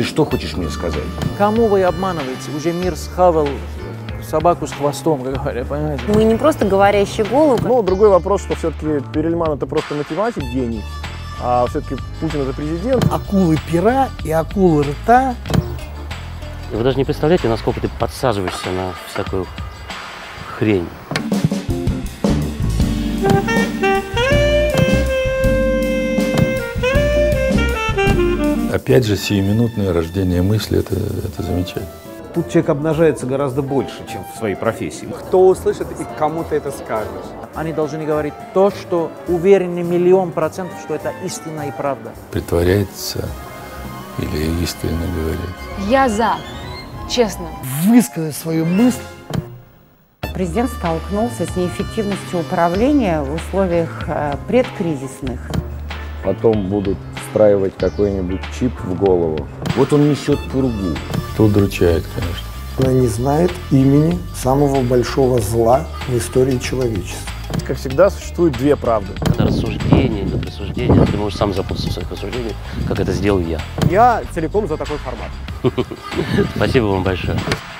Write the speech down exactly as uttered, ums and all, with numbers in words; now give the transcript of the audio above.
Ты что хочешь мне сказать? Кому вы обманываете? Уже мир схавал собаку с хвостом, как говорят, понимаете? Мы не просто говорящий голубь. Ну, другой вопрос, что все-таки Перельман это просто математик, гений, а все-таки Путин это президент. Акулы пера и акулы рта. Вы даже не представляете, насколько ты подсаживаешься на всякую хрень. Опять же, сиюминутное рождение мысли, это, это замечательно. Тут человек обнажается гораздо больше, чем в своей профессии. Кто услышит и кому ты это скажешь? Они должны говорить то, что уверены миллион процентов, что это истина и правда. Притворяется или искренне говорит. Я за, честно. Высказать свою мысль. Президент столкнулся с неэффективностью управления в условиях э, предкризисных. Потом будут встраивать какой-нибудь чип в голову. Вот он несет пургу. Это удручает, конечно. Она не знает имени самого большого зла в истории человечества. Как всегда, существует две правды. Это рассуждение, это рассуждение. Ты можешь сам запутаться в своих рассуждениях, как это сделал я. Я целиком за такой формат. Спасибо вам большое.